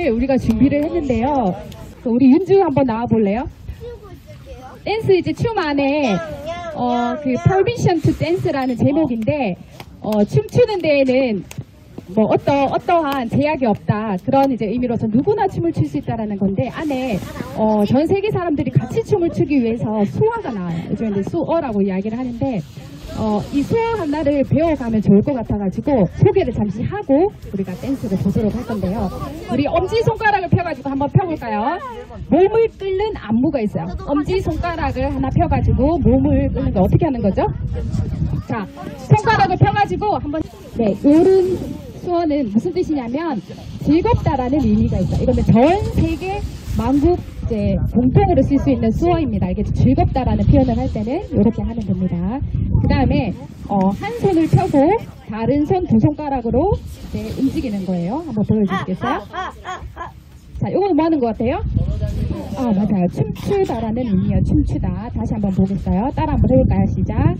댄스를 우리가 준비를 했는데요. 우리 윤주 한번 나와볼래요? 댄스 이제 춤 안에 그 Permission to Dance라는 제목인데 춤추는 데에는 뭐 어떠한 제약이 없다 그런 이제 의미로서 누구나 춤을 출 수 있다라는 건데 안에 전 세계 사람들이 같이 춤을 추기 위해서 수어가 나와요. 요즘 이제 수어라고 이야기를 하는데 이 수어 하나를 배워가면 좋을 것 같아가지고 소개를 잠시 하고 우리가 댄스를 보도록 할 건데요. 우리 엄지손가락을 펴가지고 한번 펴볼까요? 몸을 끓는 안무가 있어요. 엄지손가락을 하나 펴가지고 몸을 끓는 거 어떻게 하는 거죠? 자, 손가락을 펴가지고 한번 요런 수어는 무슨 뜻이냐면 즐겁다라는 의미가 있어요. 이거는 전 세계 만국 이제 공통으로 쓸 수 있는 수어입니다. 이게 즐겁다라는 표현을 할 때는 이렇게 하면 됩니다. 그 다음에 한 손을 펴고 다른 손 두 손가락으로 이제 움직이는 거예요. 한번 보여주시겠어요? 자, 이거는 뭐 하는 것 같아요? 맞아요. 춤추다라는 의미예요. 춤추다. 다시 한번 보겠어요. 따라 한번 해볼까요? 시작.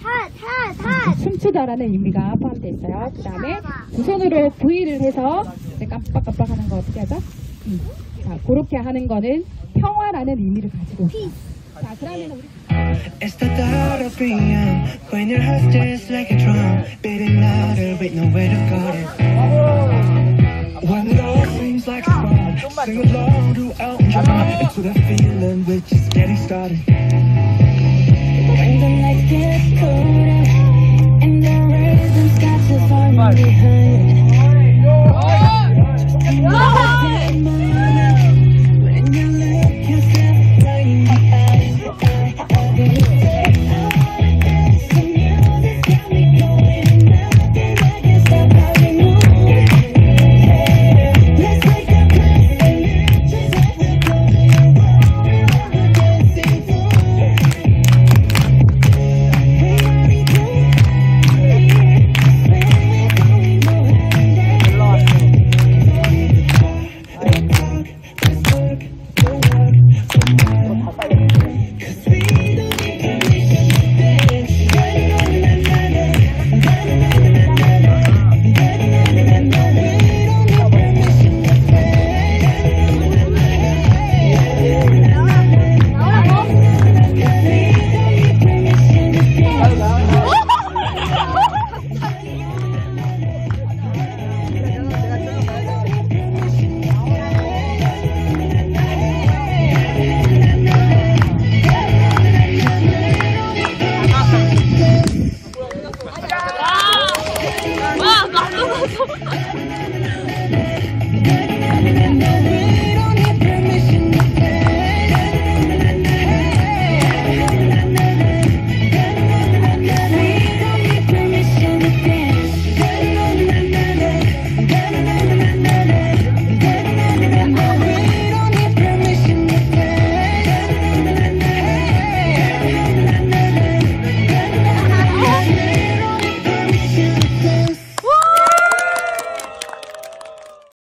춤추다라는 의미가 포함되어 있어요. 그 다음에 두 손으로 V를 해서 이제 깜빡깜빡 하는 거 어떻게 하죠? 자, 그렇게 하는 거는 평화라는 의미를 가지고 있어요. 자, 그러면 우리 It's the thought of being when your heart just like a drum beating louder with nowhere to guard it. When it all seems like it's wrong, sing along to Elton John into that feeling we're just getting started. When the nights get colder and the rhythm's got you falling behind. 와, 맞아.